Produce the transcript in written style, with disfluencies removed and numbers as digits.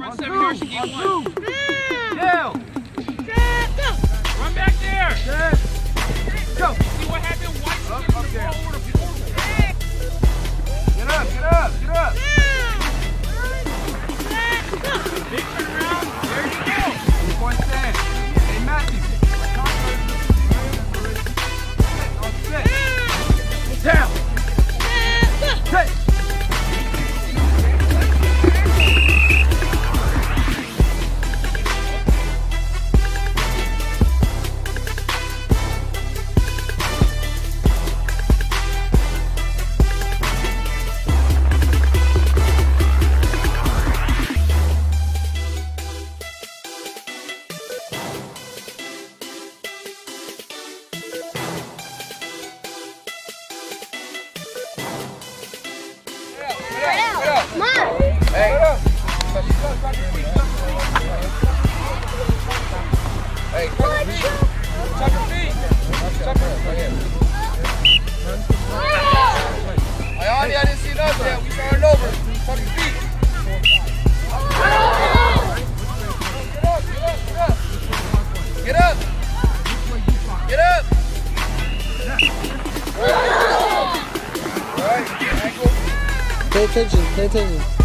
On 7 yards, you get one. Down. Run back there. Go. See what happened? White's getting the ball over the portal. Get up, get up, get up. Big turnaround. There you go. 2 point stand. Hey, Matthew. Down. Hey. Hey, tuck your feet. Tuck your feet. Ayani, I didn't see nothing yet. We starting over. Tuck your feet. Get up, get up, get up. Get up. All right, ankle. Pay attention, pay attention.